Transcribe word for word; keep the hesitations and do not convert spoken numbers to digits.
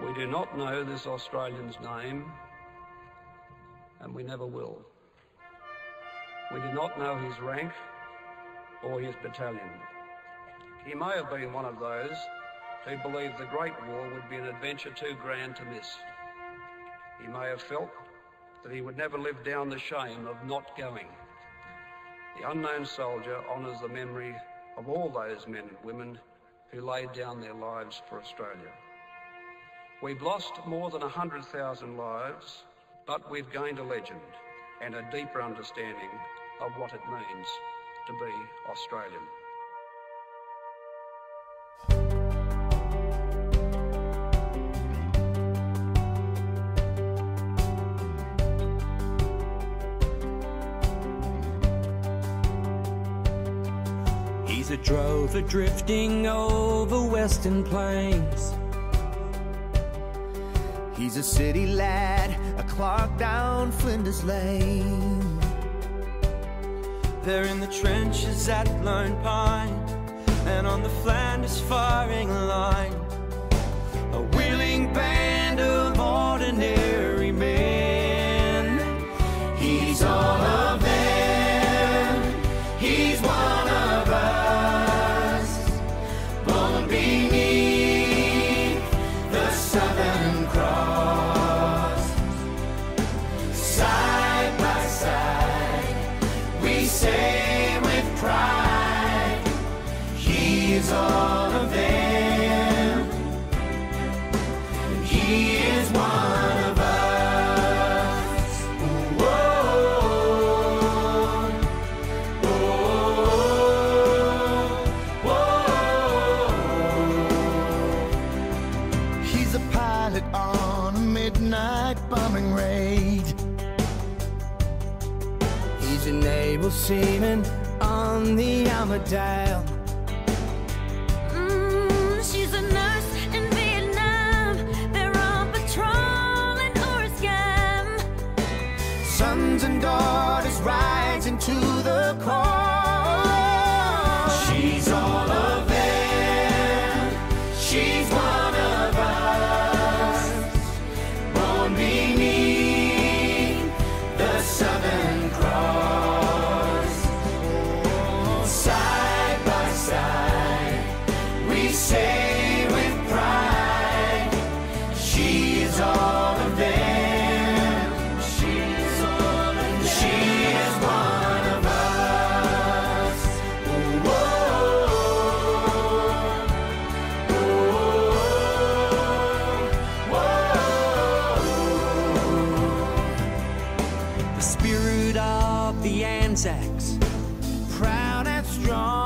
We do not know this Australian's name, and we never will. We do not know his rank or his battalion. He may have been one of those who believed the Great War would be an adventure too grand to miss. He may have felt that he would never live down the shame of not going. The unknown soldier honours the memory of all those men and women who laid down their lives for Australia. We've lost more than one hundred thousand lives, but we've gained a legend and a deeper understanding of what it means to be Australian. He's a drover drifting over western plains. He's a city lad, a clock down Flinders Lane. They're in the trenches at Lone Pine and on the Flanders firing line. A willing band of ordinary men. He's all of them, he's one of us, born beneath the Southern Cross. Side by side, we say with pride, he is all of them, and he is one of us. Whoa, whoa, whoa. He's a pilot on a midnight bombing raid. He's a naval seaman on the Armadale. Mm, she's a nurse in Vietnam. They're on patrol in Oriscam. Sons and daughters rising to the call. She's all of them, she's one of us, born beneath the Southern Cross. Side by side, we say with pride, she is all of them, she is all of them, she is one of us. Whoa, whoa, whoa. The spirit of the ANZACs, Proud and strong.